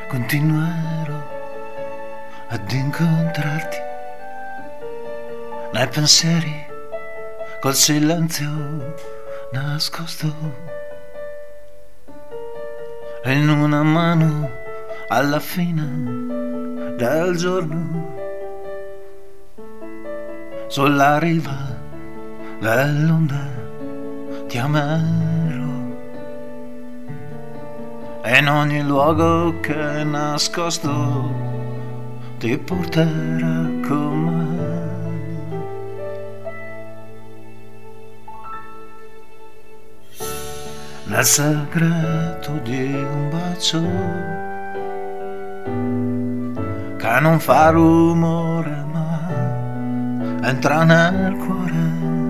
continuerò ad incontrarti nei pensieri col silenzio nascosto e in una mano alla fine del giorno sulla riva dell'onda ti amerò e in ogni luogo che è nascosto ti porterà con me. Nel segreto di un bacio che non fa rumore ma entra nel cuore,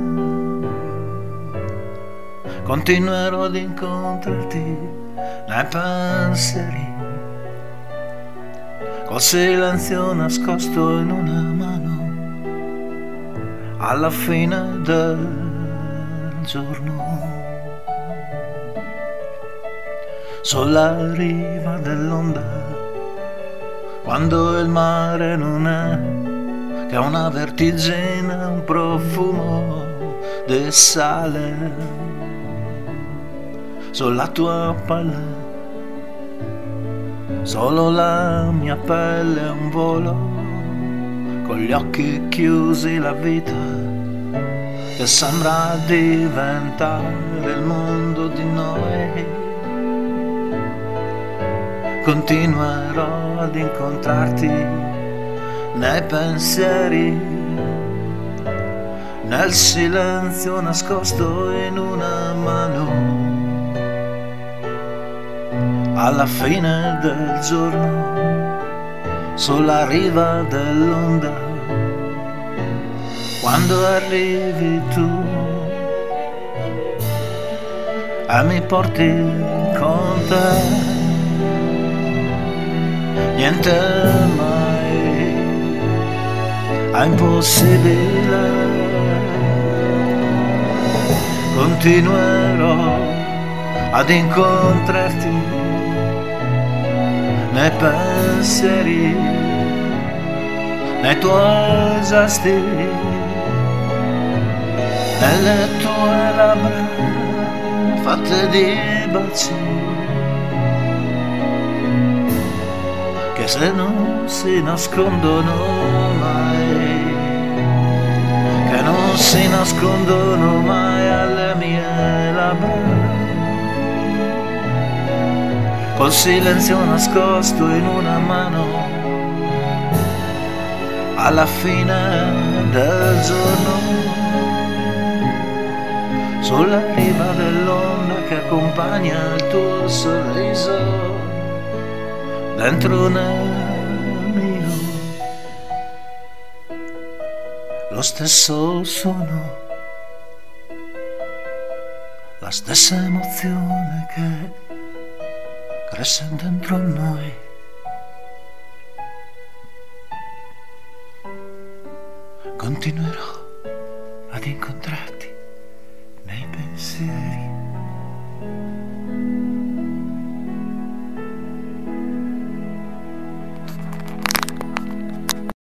continuerò ad incontrarti nei pensieri col silenzio nascosto in una mano alla fine del giorno. Sulla riva dell'onda, quando il mare non è che una vertigine, un profumo di sale, sulla tua pelle, solo la mia pelle è un volo, con gli occhi chiusi la vita che sembra diventare il mondo di noi. Continuerò ad incontrarti nei pensieri, nel silenzio nascosto in una mano, alla fine del giorno, sulla riva dell'onda, quando arrivi tu e mi porti con te. Niente mai è impossibile, continuerò ad incontrarti nei pensieri, nei tuoi gesti, nelle tue labbra fatte di baci che se non si nascondono mai, che non si nascondono mai alle mie labbra, col silenzio nascosto in una mano, alla fine del giorno, sulla riva dell'onda che accompagna il tuo sorriso dentro nel mio, lo stesso suono, la stessa emozione che cresce dentro noi. Continuerò ad incontrarti nei pensieri.